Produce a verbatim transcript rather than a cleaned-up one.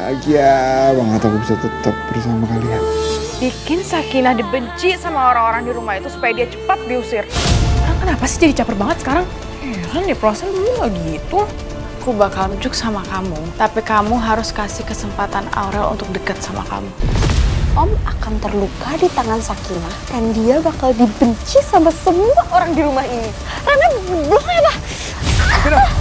bahagia banget aku bisa tetap bersama kalian. Bikin Sakinah dibenci sama orang-orang di rumah itu supaya dia cepat diusir. Orang kenapa sih jadi caper banget sekarang? Heran deh, perasaan dulu gak gitu. Aku bakal nunjuk sama kamu, tapi kamu harus kasih kesempatan Aurel untuk deket sama kamu. Om akan terluka di tangan Sakinah dan dia bakal dibenci sama semua orang di rumah ini. Karena belum ya, Pak?